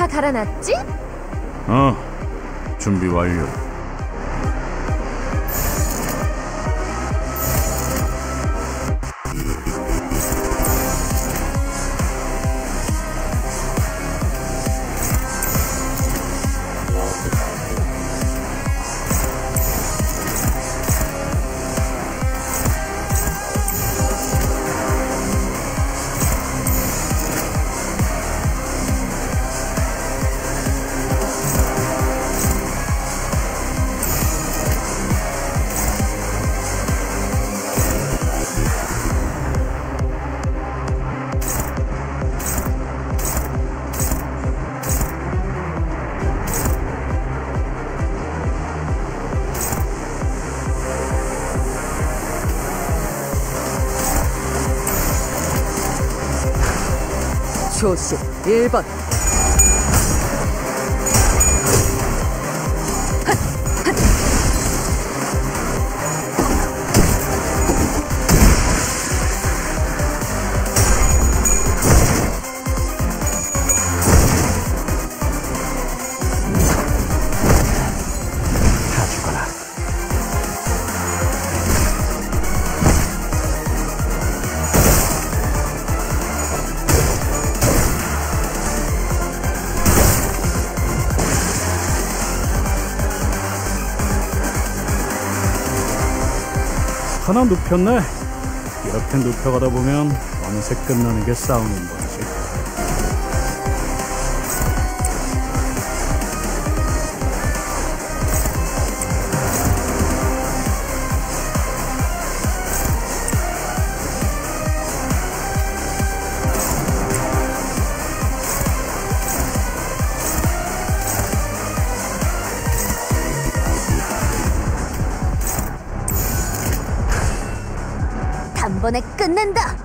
다 갈아놨지? 준비 완료. 조심 1번. 다 죽어라. 하나 눕혔네. 이렇게 눕혀가다 보면 어느새 끝나는 게 싸우는 거지. 단번에 끝낸다.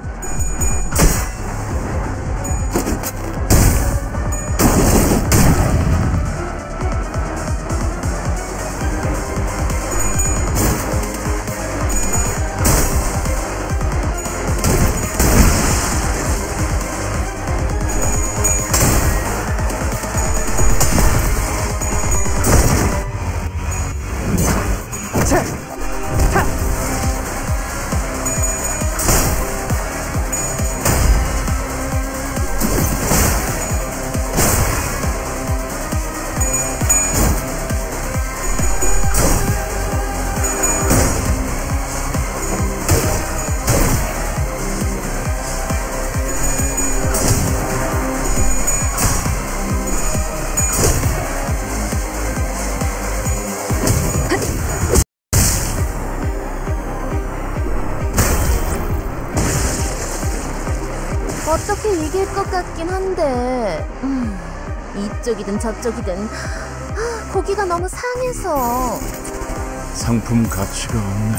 어떻게 이길 것 같긴 한데 이쪽이든 저쪽이든 고기가 너무 상해서. 상품 가치가 없네.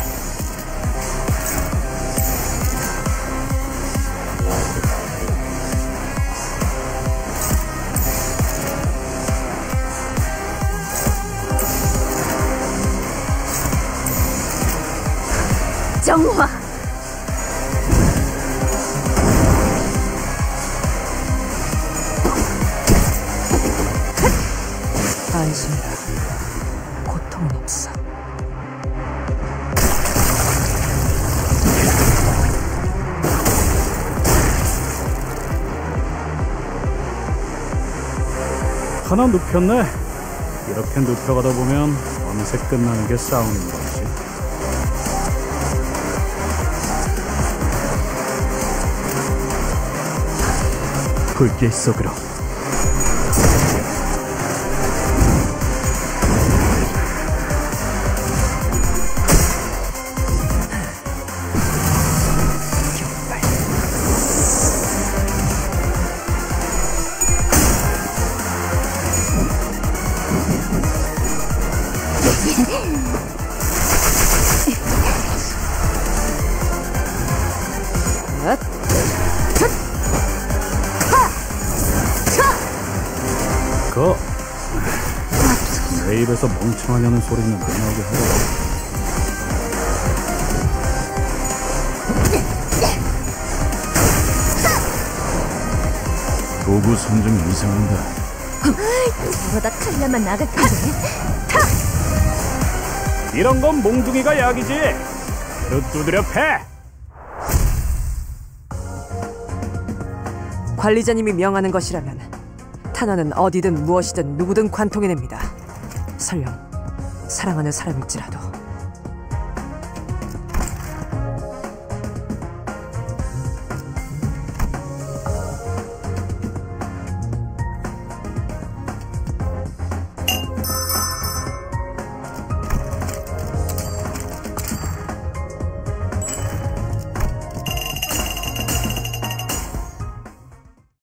정화. 안심해라. 고통은 없어. 하나 눕혔네. 이렇게 눕혀가다 보면 어느새 끝나는 게 싸우는 거지. 불길 속으로. 내 입에서 멍청하냐는 소리는 안 나오게 하라. 도구 선정 이상한다. 저러다 칼라만 나갈 텐데. 이런 건 몽둥이가 약이지. 그대로 두드려 패. 관리자님이 명하는 것이라면 탄원은 어디든 무엇이든 누구든 관통해냅니다. 설령 사랑하는 사람일지라도.